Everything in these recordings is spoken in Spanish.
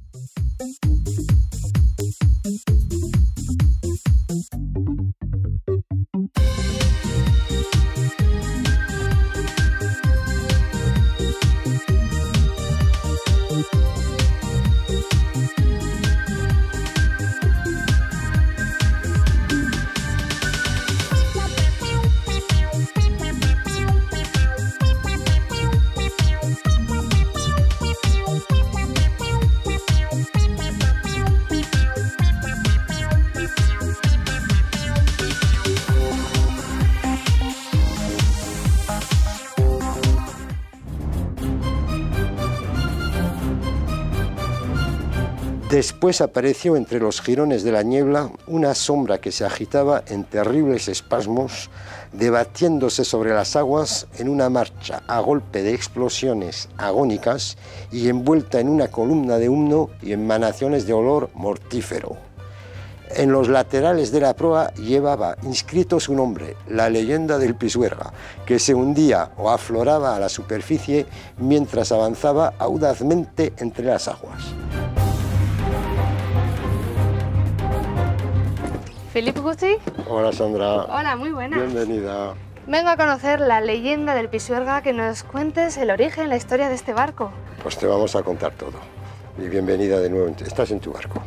Después apareció entre los jirones de la niebla una sombra que se agitaba en terribles espasmos, debatiéndose sobre las aguas en una marcha a golpe de explosiones agónicas y envuelta en una columna de humo y emanaciones de olor mortífero. En los laterales de la proa llevaba inscrito su nombre, la leyenda del Pisuerga, que se hundía o afloraba a la superficie mientras avanzaba audazmente entre las aguas. Philippe Guzzi. Hola Sandra. Hola, muy buenas. Bienvenida. Vengo a conocer la leyenda del Pisuerga, que nos cuentes el origen, la historia de este barco. Pues te vamos a contar todo. Y bienvenida de nuevo, estás en tu barco.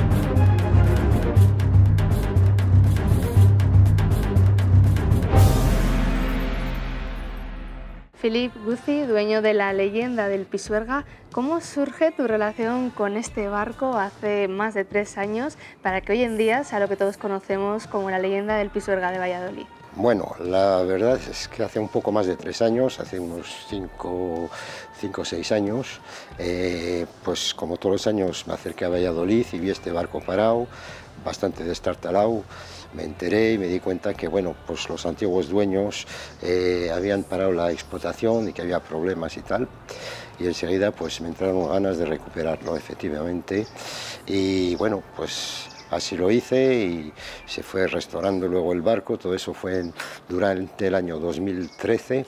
Philippe Guzzi, dueño de la leyenda del Pisuerga, ¿cómo surge tu relación con este barco hace más de 3 años para que hoy en día sea lo que todos conocemos como la leyenda del Pisuerga de Valladolid? Bueno, la verdad es que hace un poco más de 3 años, hace unos 5 o 6 años, pues como todos los años me acerqué a Valladolid y vi este barco parado, bastante destartalado. Me enteré y me di cuenta que bueno, pues los antiguos dueños habían parado la explotación y que había problemas y tal. Y enseguida pues me entraron ganas de recuperarlo, efectivamente. Y bueno, pues así lo hice y se fue restaurando luego el barco. Todo eso fue durante el año 2013.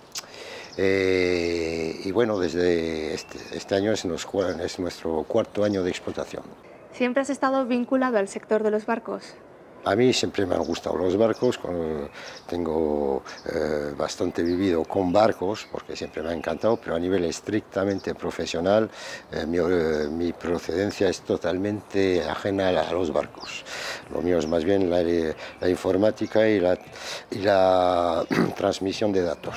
Y bueno, desde este año es nuestro 4.º año de explotación. ¿Siempre has estado vinculado al sector de los barcos? A mí siempre me han gustado los barcos, tengo bastante vivido con barcos, porque siempre me ha encantado, pero a nivel estrictamente profesional, mi procedencia es totalmente ajena a los barcos. Lo mío es más bien la informática y la transmisión de datos.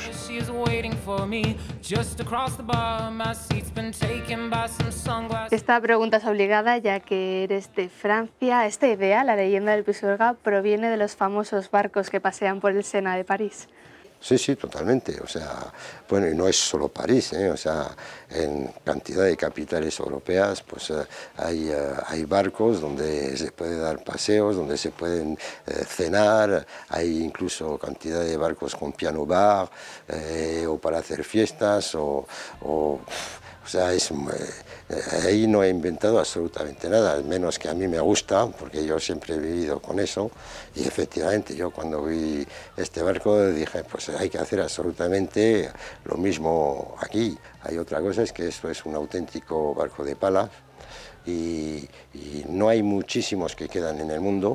Esta pregunta es obligada, ya que eres de Francia. Esta idea, la leyenda del Pisuerga, proviene de los famosos barcos que pasean por el Sena de París. Sí, sí, totalmente. O sea, bueno, y no es solo París, o sea, en cantidad de capitales europeas, pues hay barcos donde se puede dar paseos, donde se pueden cenar, hay incluso cantidad de barcos con piano bar, o para hacer fiestas, o sea, ahí no he inventado absolutamente nada, al menos que a mí me gusta, porque yo siempre he vivido con eso, y efectivamente yo cuando vi este barco dije, pues hay que hacer absolutamente lo mismo aquí. Hay otra cosa, es que esto es un auténtico barco de pala, y no hay muchísimos que quedan en el mundo.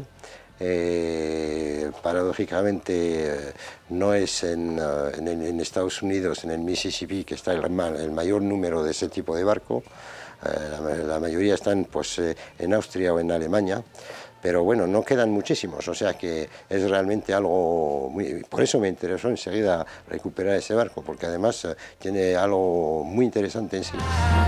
Paradójicamente no es en Estados Unidos, en el Mississippi, que está el mayor número de ese tipo de barco. La mayoría están pues, en Austria o en Alemania, pero bueno, no quedan muchísimos, o sea que es realmente algo muy... Por eso me interesó enseguida recuperar ese barco, porque además tiene algo muy interesante en sí.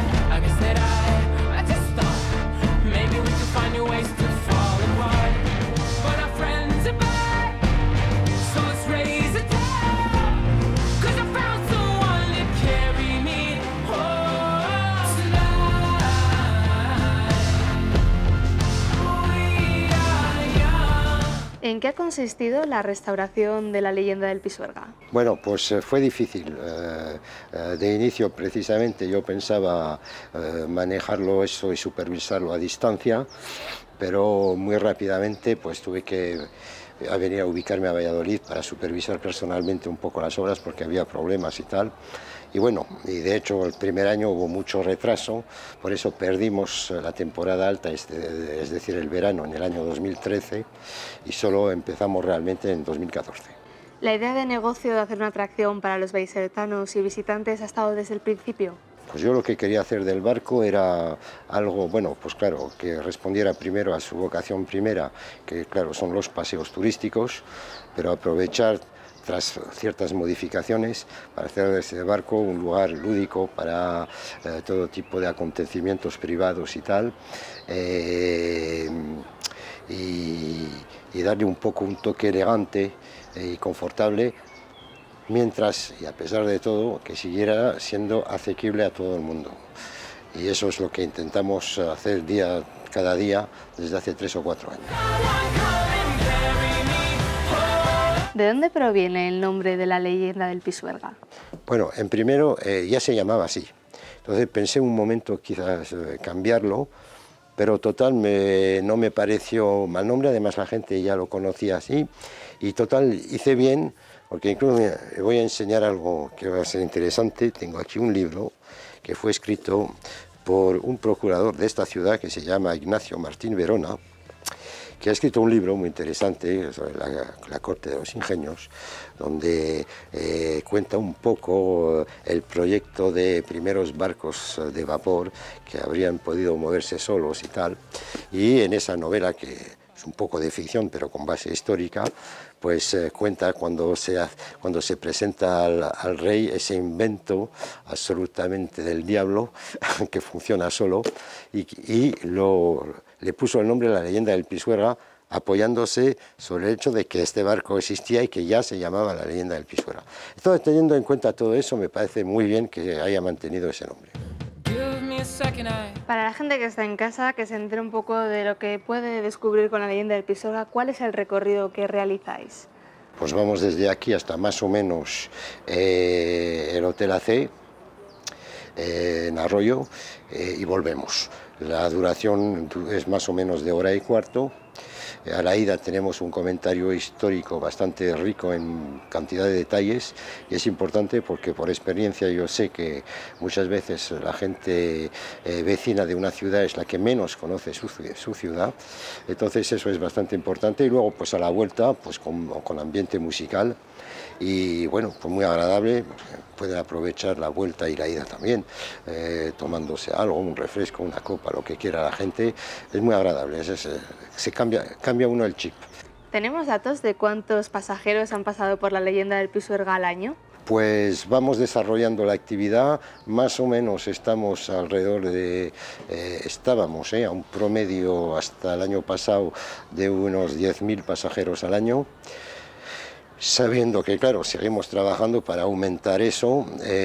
¿En qué ha consistido la restauración de la leyenda del Pisuerga? Bueno, pues fue difícil. De inicio, precisamente, yo pensaba manejarlo eso y supervisarlo a distancia, pero muy rápidamente pues tuve que venir a ubicarme a Valladolid para supervisar personalmente un poco las obras porque había problemas y tal. Y bueno, y de hecho el primer año hubo mucho retraso, por eso perdimos la temporada alta, es decir, el verano en el año 2013, y solo empezamos realmente en 2014. ¿La idea de negocio de hacer una atracción para los vallisoletanos y visitantes ha estado desde el principio? Pues yo lo que quería hacer del barco era algo, bueno, pues claro, que respondiera primero a su vocación primera, que claro, son los paseos turísticos, pero aprovechar tras ciertas modificaciones para hacer de ese barco un lugar lúdico para todo tipo de acontecimientos privados y tal, y darle un poco un toque elegante y confortable, mientras, y a pesar de todo, que siguiera siendo asequible a todo el mundo. Y eso es lo que intentamos hacer cada día desde hace 3 o 4 años. ¿De dónde proviene el nombre de la leyenda del Pisuerga? Bueno, en primero ya se llamaba así. Entonces pensé un momento quizás cambiarlo, pero total no me pareció mal nombre, además la gente ya lo conocía así, y total hice bien, porque incluso me voy a enseñar algo que va a ser interesante. Tengo aquí un libro que fue escrito por un procurador de esta ciudad que se llama Ignacio Martín Verona, que ha escrito un libro muy interesante sobre la corte de los ingenios, donde cuenta un poco el proyecto de primeros barcos de vapor que habrían podido moverse solos y tal, y en esa novela, que es un poco de ficción pero con base histórica, pues cuenta cuando se presenta al rey ese invento absolutamente del diablo que funciona solo, y le puso el nombre a la leyenda del Pisuerga, apoyándose sobre el hecho de que este barco existía y que ya se llamaba la leyenda del Pisuerga. Entonces, teniendo en cuenta todo eso, me parece muy bien que haya mantenido ese nombre. Para la gente que está en casa, que se entere un poco de lo que puede descubrir con la leyenda del Pisuerga, ¿cuál es el recorrido que realizáis? Pues vamos desde aquí hasta más o menos el Hotel AC, en Arroyo, y volvemos. La duración es más o menos de 1h15. A la ida tenemos un comentario histórico bastante rico en cantidad de detalles, y es importante porque por experiencia yo sé que muchas veces la gente vecina de una ciudad es la que menos conoce su ciudad, entonces eso es bastante importante. Y luego pues a la vuelta pues con ambiente musical, y bueno, pues muy agradable. Pueden aprovechar la vuelta y la ida también, tomándose algo, un refresco, una copa, lo que quiera la gente. Es muy agradable, cambia uno el chip. ¿Tenemos datos de cuántos pasajeros han pasado por la leyenda del Pisuerga al año? Pues vamos desarrollando la actividad, más o menos estamos alrededor de, estábamos a un promedio hasta el año pasado de unos 10.000 pasajeros al año, sabiendo que, claro, seguimos trabajando para aumentar eso,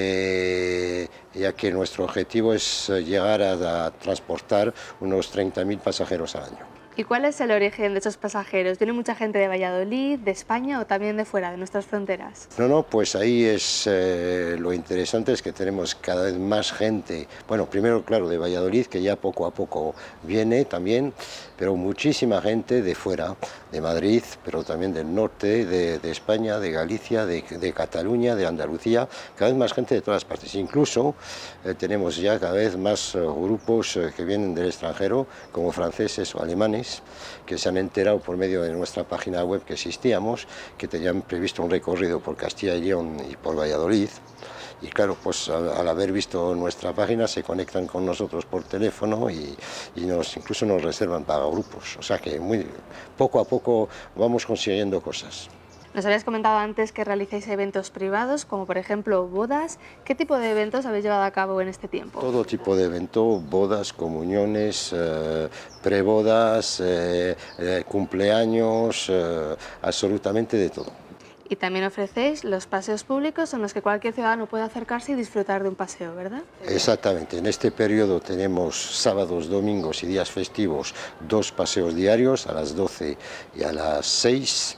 ya que nuestro objetivo es llegar a transportar unos 30.000 pasajeros al año. ¿Y cuál es el origen de esos pasajeros? ¿Viene mucha gente de Valladolid, de España o también de fuera, de nuestras fronteras? No, pues ahí es lo interesante, es que tenemos cada vez más gente. Bueno, primero, claro, de Valladolid, que ya poco a poco viene también, pero muchísima gente de fuera, de Madrid, pero también del norte, de España, de Galicia, de Cataluña, de Andalucía, cada vez más gente de todas partes. Incluso tenemos ya cada vez más grupos que vienen del extranjero, como franceses o alemanes, que se han enterado por medio de nuestra página web que existíamos, que tenían previsto un recorrido por Castilla y León y por Valladolid. Y claro, pues al haber visto nuestra página se conectan con nosotros por teléfono y incluso nos reservan para grupos. O sea que poco a poco vamos consiguiendo cosas. Nos habías comentado antes que realizáis eventos privados, como por ejemplo bodas. ¿Qué tipo de eventos habéis llevado a cabo en este tiempo? Todo tipo de evento, bodas, comuniones, prebodas, cumpleaños, absolutamente de todo. Y también ofrecéis los paseos públicos en los que cualquier ciudadano puede acercarse y disfrutar de un paseo, ¿verdad? Exactamente. En este periodo tenemos sábados, domingos y días festivos 2 paseos diarios, a las 12 y a las 6.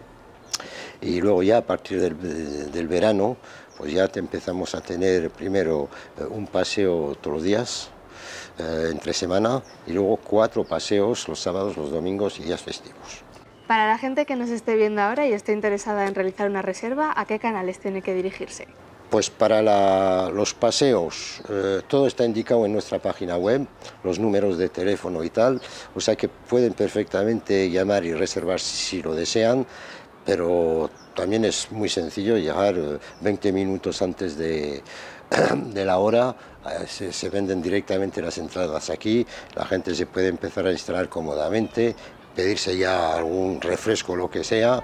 Y luego ya a partir del verano, pues ya empezamos a tener primero un paseo todos los días, entre semana, y luego 4 paseos los sábados, los domingos y días festivos. Para la gente que nos esté viendo ahora y esté interesada en realizar una reserva, ¿a qué canales tiene que dirigirse? Pues para los paseos, todo está indicado en nuestra página web, los números de teléfono y tal, o sea que pueden perfectamente llamar y reservar si lo desean, pero también es muy sencillo llegar 20 minutos antes de la hora, se venden directamente las entradas aquí, la gente se puede empezar a instalar cómodamente, pedirse ya algún refresco o lo que sea.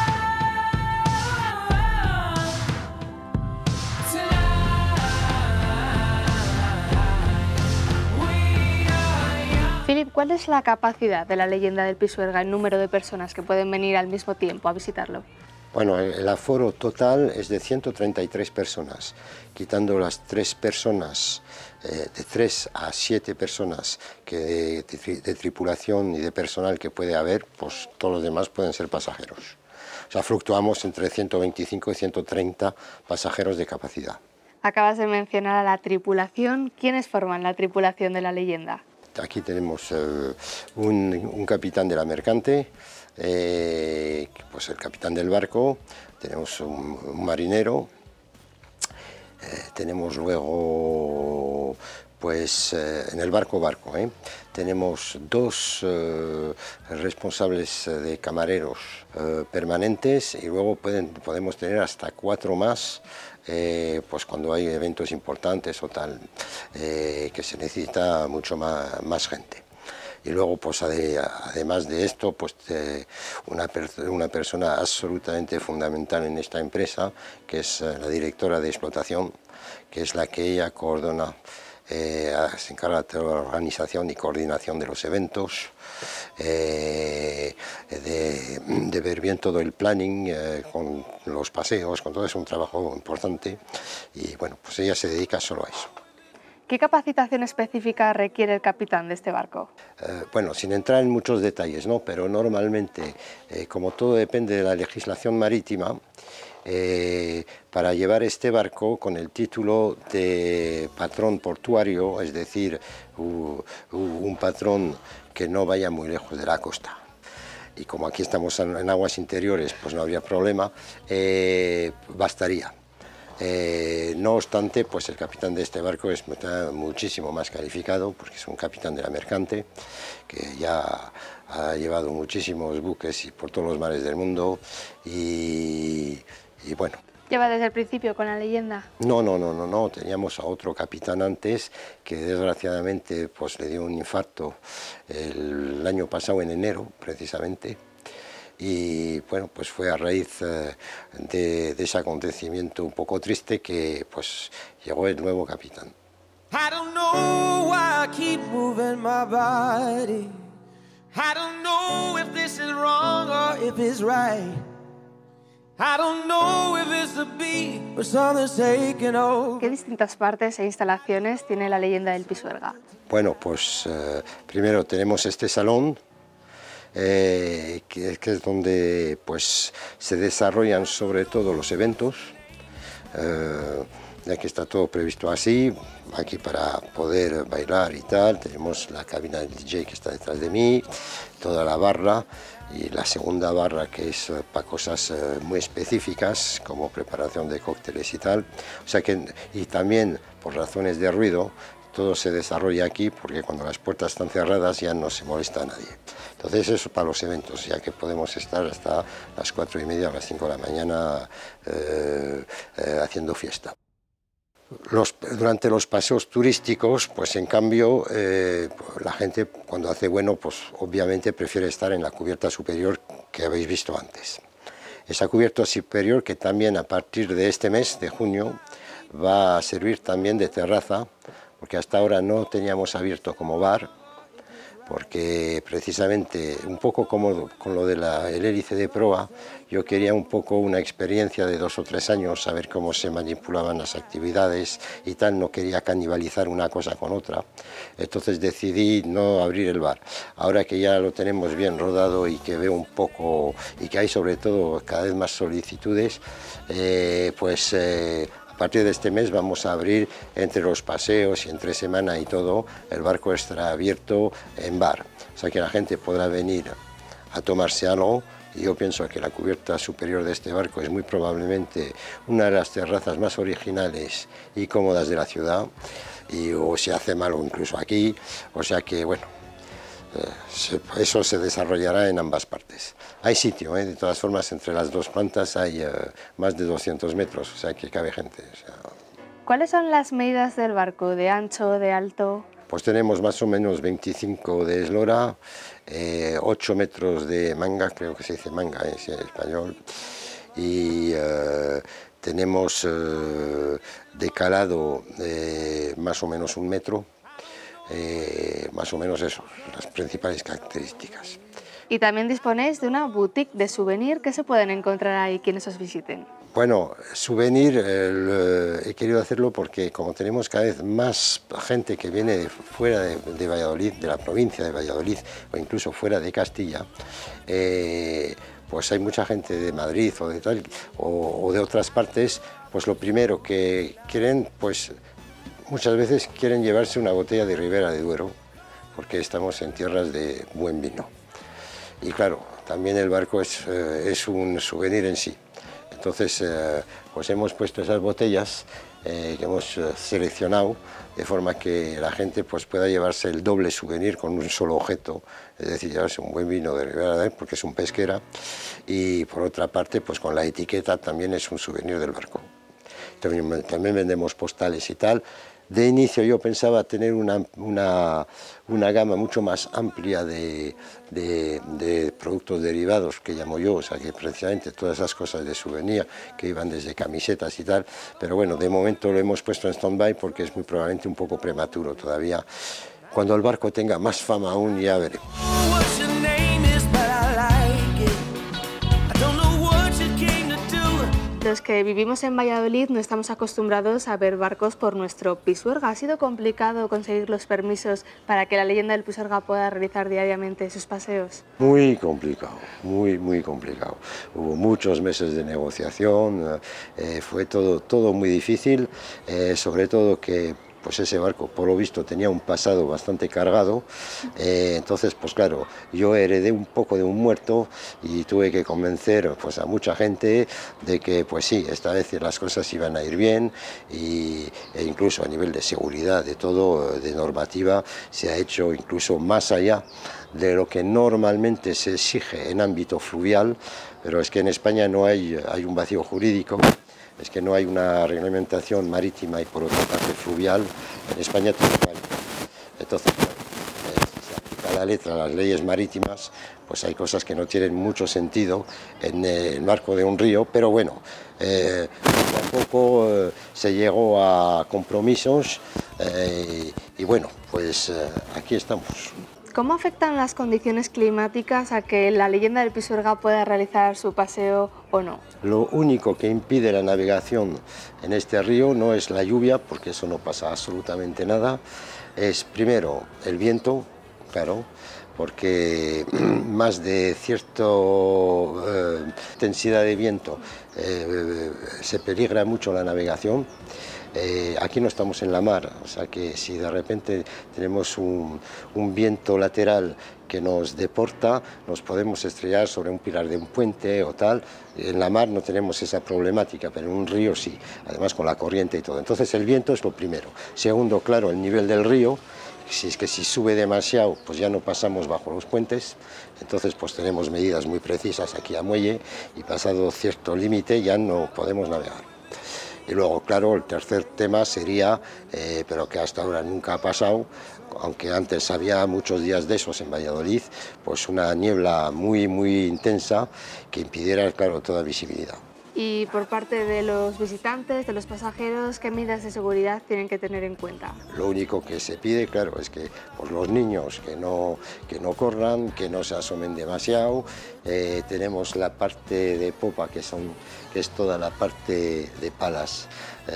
Philip, ¿cuál es la capacidad de la leyenda del Pisuerga en número de personas que pueden venir al mismo tiempo a visitarlo? Bueno, el aforo total es de 133 personas, quitando las 3 personas, de 3 a 7 personas que de tripulación y de personal que puede haber, pues todos los demás pueden ser pasajeros. O sea, fluctuamos entre 125 y 130 pasajeros de capacidad. Acabas de mencionar a la tripulación. ¿Quiénes forman la tripulación de la leyenda? Aquí tenemos un capitán de la mercante, pues el capitán del barco, tenemos un marinero, tenemos luego, pues en el barco, tenemos 2 responsables de camareros permanentes y luego podemos tener hasta 4 más. Pues cuando hay eventos importantes o tal, que se necesita mucho más gente. Y luego, pues además de esto, pues una persona absolutamente fundamental en esta empresa, que es la directora de explotación, que es la que ella coordona, se encarga de la organización y coordinación de los eventos, de ver bien todo el planning, con los paseos, con todo, es un trabajo importante y bueno, pues ella se dedica solo a eso. ¿Qué capacitación específica requiere el capitán de este barco? Bueno, sin entrar en muchos detalles, ¿no? Pero normalmente, como todo depende de la legislación marítima, para llevar este barco con el título de patrón portuario, es decir, un patrón que no vaya muy lejos de la costa. Y como aquí estamos en aguas interiores, pues no habría problema, bastaría. No obstante, pues el capitán de este barco está muchísimo más calificado, porque es un capitán de la mercante, que ya ha llevado muchísimos buques y por todos los mares del mundo y bueno. ¿Lleva desde el principio con la leyenda? No, teníamos a otro capitán antes que desgraciadamente pues le dio un infarto el año pasado en enero precisamente. Y bueno, pues fue a raíz de ese acontecimiento un poco triste que pues llegó el nuevo capitán. I don't know why I keep moving my body. I don't know if this is wrong or if it's right. I don't know if it's the beat or something's taking over. ¿Qué distintas partes e instalaciones tiene la leyenda del Pisuerga? Bueno, pues primero tenemos este salón, que es donde pues se desarrollan sobre todo los eventos, ya que está todo previsto así, aquí para poder bailar y tal. Tenemos la cabina del DJ que está detrás de mí, toda la barra y la segunda barra que es para cosas muy específicas como preparación de cócteles y tal, o sea que, y también por razones de ruido todo se desarrolla aquí, porque cuando las puertas están cerradas ya no se molesta a nadie. Entonces eso para los eventos, ya que podemos estar hasta las 4:30 o las 5 de la mañana haciendo fiesta. Durante los paseos turísticos, pues en cambio, la gente cuando hace bueno, pues obviamente prefiere estar en la cubierta superior que habéis visto antes. Esa cubierta superior que también a partir de este mes de junio va a servir también de terraza, porque hasta ahora no teníamos abierto como bar, porque precisamente un poco como con lo del hélice de proa, yo quería un poco una experiencia de 2 o 3 años, saber cómo se manipulaban las actividades y tal, no quería canibalizar una cosa con otra, entonces decidí no abrir el bar. Ahora que ya lo tenemos bien rodado y que veo un poco, y que hay sobre todo cada vez más solicitudes, a partir de este mes vamos a abrir entre los paseos y entre semana y todo, el barco estará abierto en bar, o sea que la gente podrá venir a tomarse algo y yo pienso que la cubierta superior de este barco es muy probablemente una de las terrazas más originales y cómodas de la ciudad, o se hace mal o incluso aquí, o sea que bueno, eso se desarrollará en ambas partes. Hay sitio, de todas formas, entre las dos plantas hay más de 200 metros, o sea que cabe gente. O sea. ¿Cuáles son las medidas del barco, de ancho, de alto? Pues tenemos más o menos 25 de eslora, 8 metros de manga, creo que se dice manga en español, y tenemos de calado más o menos 1 metro, más o menos eso, las principales características. Y también disponéis de una boutique de souvenir. ¿Qué se pueden encontrar ahí quienes os visiten? Bueno, souvenir he querido hacerlo porque como tenemos cada vez más gente que viene de fuera de Valladolid, de la provincia de Valladolid o incluso fuera de Castilla, pues hay mucha gente de Madrid o de tal o de otras partes, pues lo primero que quieren, pues muchas veces quieren llevarse una botella de Ribera de Duero, porque estamos en tierras de buen vino. Y claro, también el barco es un souvenir en sí. Entonces, pues hemos puesto esas botellas que hemos seleccionado de forma que la gente pues, pueda llevarse el doble souvenir con un solo objeto, es decir, llevarse un buen vino de Ribera de Duero porque es un pesquera, y por otra parte, pues con la etiqueta también es un souvenir del barco. También vendemos postales y tal. De inicio yo pensaba tener una gama mucho más amplia de productos derivados, que llamo yo, o sea que precisamente todas esas cosas de souvenir que iban desde camisetas y tal, pero bueno, de momento lo hemos puesto en stand-by porque es muy probablemente un poco prematuro todavía. Cuando el barco tenga más fama aún ya veremos. Los que vivimos en Valladolid no estamos acostumbrados a ver barcos por nuestro Pisuerga. ¿Ha sido complicado conseguir los permisos para que la leyenda del Pisuerga pueda realizar diariamente sus paseos? Muy complicado, muy complicado. Hubo muchos meses de negociación, fue todo muy difícil, sobre todo que pues ese barco, por lo visto, tenía un pasado bastante cargado, entonces, pues claro, yo heredé un poco de un muerto y tuve que convencer pues, a mucha gente de que, pues sí, esta vez las cosas iban a ir bien e incluso a nivel de seguridad, de todo, de normativa, se ha hecho incluso más allá de lo que normalmente se exige en ámbito fluvial, pero es que en España no hay un vacío jurídico. Es que no hay una reglamentación marítima y por otra parte fluvial, en España tampoco hay. Entonces, si se aplica a la letra las leyes marítimas, pues hay cosas que no tienen mucho sentido en el marco de un río, pero bueno, poco a poco se llegó a compromisos y bueno, pues aquí estamos. ¿Cómo afectan las condiciones climáticas a que la leyenda del Pisuerga pueda realizar su paseo o no? Lo único que impide la navegación en este río no es la lluvia, porque eso no pasa absolutamente nada, es primero el viento, claro, porque más de cierta intensidad de viento se peligra mucho la navegación. Aquí no estamos en la mar, o sea que si de repente tenemos un viento lateral que nos deporta, nos podemos estrellar sobre un pilar de un puente o tal. En la mar no tenemos esa problemática, pero en un río sí, además con la corriente y todo. Entonces el viento es lo primero. Segundo, claro, el nivel del río. Si sube demasiado, pues ya no pasamos bajo los puentes, entonces pues tenemos medidas muy precisas aquí a muelle y pasado cierto límite ya no podemos navegar. Y luego, claro, el tercer tema sería, pero que hasta ahora nunca ha pasado, aunque antes había muchos días de esos en Valladolid, pues una niebla muy intensa que impidiera, claro, toda visibilidad. Y por parte de los visitantes, de los pasajeros, ¿qué medidas de seguridad tienen que tener en cuenta? Lo único que se pide, claro, es que pues, los niños que no corran, que no se asomen demasiado. Tenemos la parte de popa, que es toda la parte de palas,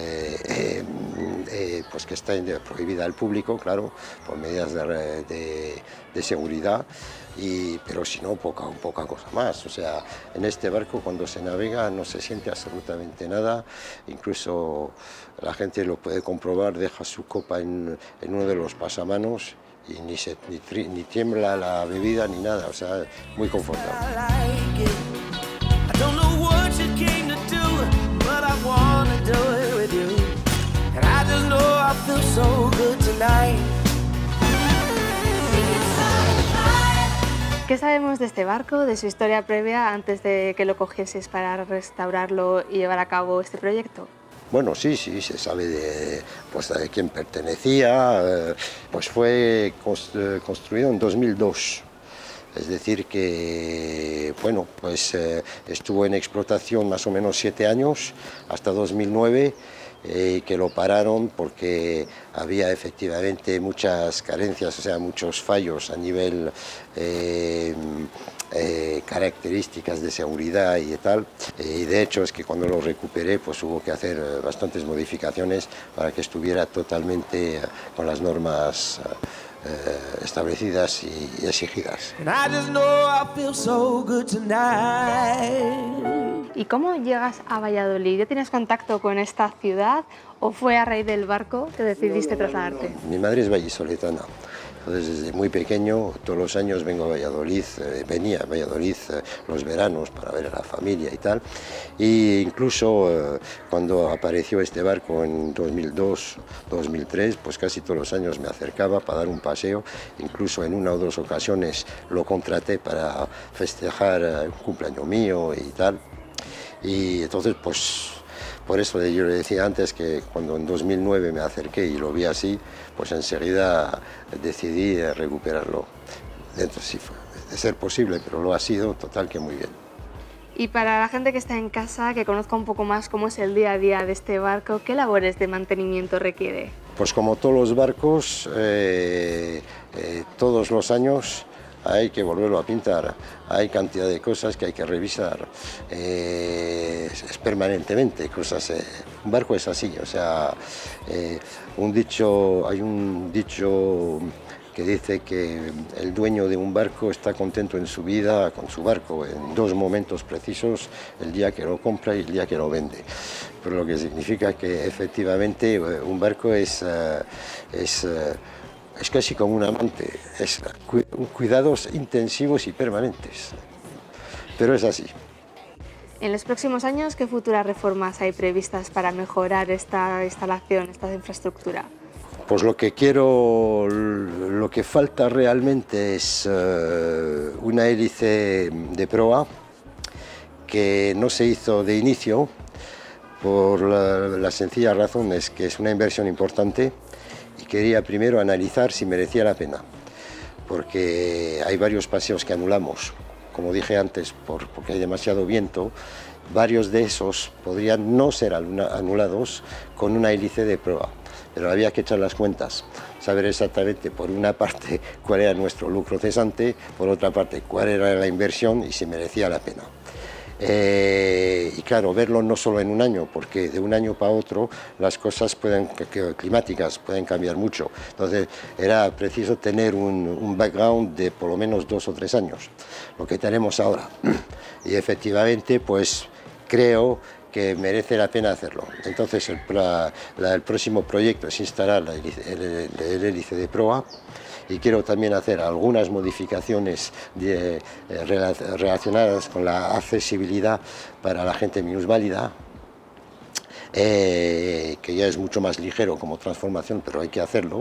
pues que está prohibida al público, claro, por medidas de seguridad. Pero si no, poca cosa más. O sea, en este barco cuando se navega no se siente absolutamente nada, incluso la gente lo puede comprobar, deja su copa en uno de los pasamanos y ni tiembla la bebida ni nada, o sea, muy confortable. feel so good tonight. ¿Qué sabemos de este barco, de su historia previa, antes de que lo cogieses para restaurarlo y llevar a cabo este proyecto? Bueno, sí, se sabe de quién pertenecía. Pues fue construido en 2002. Es decir que, bueno, pues estuvo en explotación más o menos 7 años, hasta 2009, que lo pararon porque había efectivamente muchas carencias, o sea, muchos fallos a nivel características de seguridad y tal, y de hecho es que cuando lo recuperé pues hubo que hacer bastantes modificaciones para que estuviera totalmente con las normas establecidas y exigidas. ¿Y cómo llegas a Valladolid? ¿Ya tienes contacto con esta ciudad o fue a raíz del barco que decidiste trasladarte? Mi madre es vallisoletana. Entonces, desde muy pequeño, todos los años vengo a Valladolid, venía a Valladolid los veranos para ver a la familia y tal. E incluso cuando apareció este barco en 2002, 2003, pues casi todos los años me acercaba para dar un paseo. Incluso en una o dos ocasiones lo contraté para festejar un cumpleaños mío y tal. Y entonces, pues por eso yo le decía antes que cuando en 2009 me acerqué y lo vi así, pues enseguida decidí recuperarlo. Entonces sí fue de ser posible, pero lo ha sido, total que muy bien. Y para la gente que está en casa, que conozca un poco más cómo es el día a día de este barco, ¿qué labores de mantenimiento requiere? Pues como todos los barcos, todos los años hay que volverlo a pintar, hay cantidad de cosas que hay que revisar, es permanentemente cosas. Un barco es así, o sea, hay un dicho que dice que el dueño de un barco está contento en su vida con su barco en dos momentos precisos, el día que lo compra y el día que lo vende. Pero lo que significa que efectivamente un barco es casi como un amante, es cuidados intensivos y permanentes, pero es así. En los próximos años, ¿qué futuras reformas hay previstas para mejorar esta instalación, esta infraestructura? Pues lo que quiero, lo que falta realmente es una hélice de proa que no se hizo de inicio por la sencilla razón es que es una inversión importante y quería primero analizar si merecía la pena, porque hay varios paseos que anulamos, como dije antes, porque hay demasiado viento. Varios de esos podrían no ser anulados con una hélice de proa, pero había que echar las cuentas, saber exactamente por una parte cuál era nuestro lucro cesante, por otra parte cuál era la inversión y si merecía la pena. Y claro, verlo no solo en un año, porque de un año para otro las cosas climáticas pueden cambiar mucho. Entonces era preciso tener un background de por lo menos 2 o 3 años, lo que tenemos ahora. Y efectivamente, pues creo que merece la pena hacerlo. Entonces el próximo proyecto es instalar el hélice de proa, y quiero también hacer algunas modificaciones relacionadas con la accesibilidad para la gente minusválida, que ya es mucho más ligero como transformación, pero hay que hacerlo.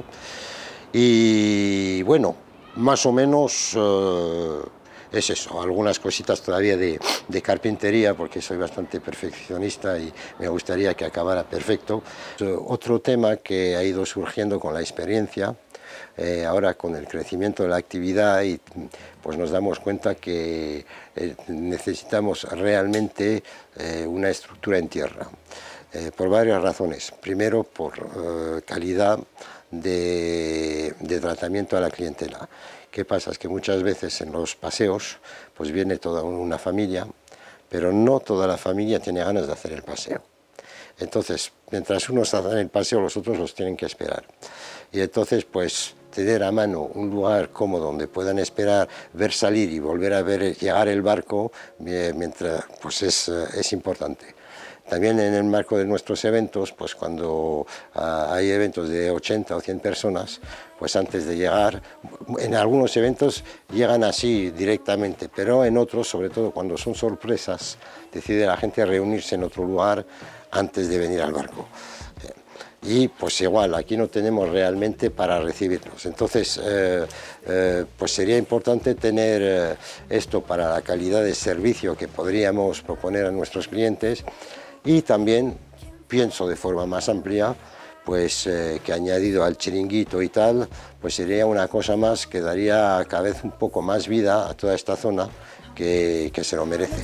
Y bueno, más o menos es eso, algunas cositas todavía de carpintería, porque soy bastante perfeccionista y me gustaría que acabara perfecto. Otro tema que ha ido surgiendo con la experiencia, ahora con el crecimiento de la actividad, y pues nos damos cuenta que necesitamos realmente una estructura en tierra, por varias razones. Primero, por calidad de tratamiento a la clientela. ¿Qué pasa? Es que muchas veces en los paseos pues viene toda una familia, pero no toda la familia tiene ganas de hacer el paseo. Entonces, mientras unos hacen el paseo, los otros los tienen que esperar. Y entonces, pues, tener a mano un lugar cómodo donde puedan esperar, ver salir y volver a ver llegar el barco, mientras, pues es importante. También en el marco de nuestros eventos, pues cuando hay eventos de 80 o 100 personas, pues antes de llegar, en algunos eventos llegan así directamente, pero en otros, sobre todo cuando son sorpresas, decide la gente reunirse en otro lugar antes de venir al barco. y pues igual, aquí no tenemos realmente para recibirlos. Entonces, pues sería importante tener esto para la calidad de servicio que podríamos proponer a nuestros clientes, y también pienso de forma más amplia, pues que añadido al chiringuito y tal, pues sería una cosa más que daría cada vez un poco más vida a toda esta zona que se lo merece.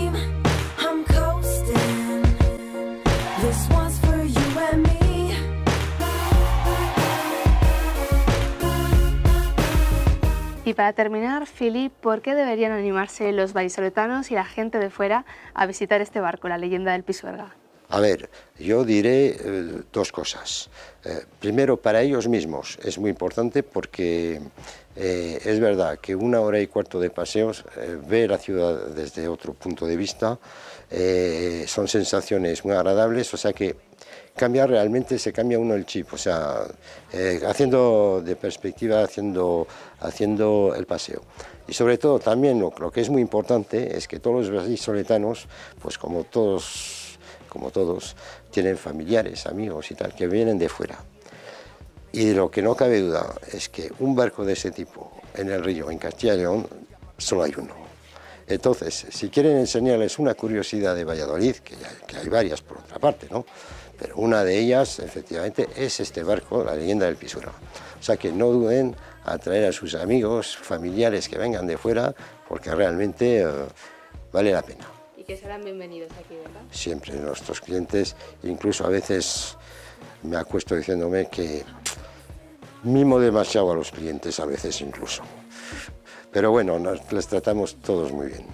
Y para terminar, Philippe, ¿por qué deberían animarse los vallisoletanos y la gente de fuera a visitar este barco, la leyenda del Pisuerga? A ver, yo diré dos cosas. Primero, para ellos mismos es muy importante porque es verdad que 1 hora y cuarto de paseos, ver la ciudad desde otro punto de vista, son sensaciones muy agradables, o sea que realmente se cambia uno el chip, o sea, haciendo de perspectiva, haciendo el paseo. Y sobre todo también lo que es muy importante es que todos los vallisoletanos, pues como todos, tienen familiares, amigos y tal, que vienen de fuera. Y lo que no cabe duda es que un barco de ese tipo en el río, en Castilla y León, solo hay uno. Entonces, si quieren enseñarles una curiosidad de Valladolid, que hay varias por otra parte, ¿no? Pero una de ellas, efectivamente, es este barco, la leyenda del Pisuerga. O sea que no duden a traer a sus amigos, familiares que vengan de fuera, porque realmente vale la pena. Y que serán bienvenidos aquí, ¿verdad? Siempre nuestros clientes, incluso a veces me acuesto diciéndome que mimo demasiado a los clientes, a veces incluso. Pero bueno, les tratamos todos muy bien.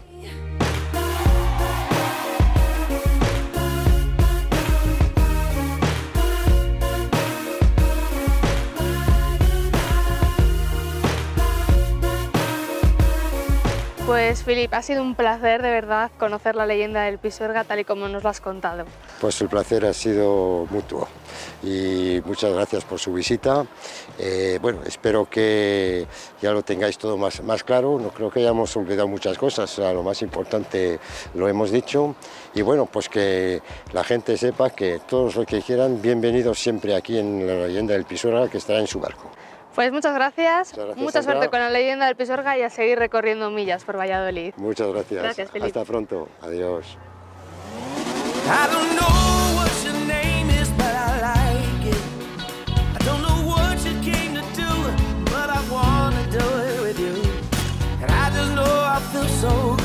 Pues Philippe, ha sido un placer de verdad conocer la leyenda del Pisuerga tal y como nos lo has contado. Pues el placer ha sido mutuo y muchas gracias por su visita. Bueno, espero que ya lo tengáis todo más claro. No creo que hayamos olvidado muchas cosas, o sea, lo más importante lo hemos dicho. Y bueno, pues que la gente sepa que todos los que quieran, bienvenidos siempre aquí en la leyenda del Pisuerga, que estará en su barco. Pues muchas gracias, mucha suerte Sandra. con la leyenda del Pisuerga y a seguir recorriendo millas por Valladolid. Muchas gracias. Gracias, Philippe. Hasta pronto. Adiós. I don't know what your name is, but I like it. I don't know what you came to do, but I wanna do it with you. And I just know I feel so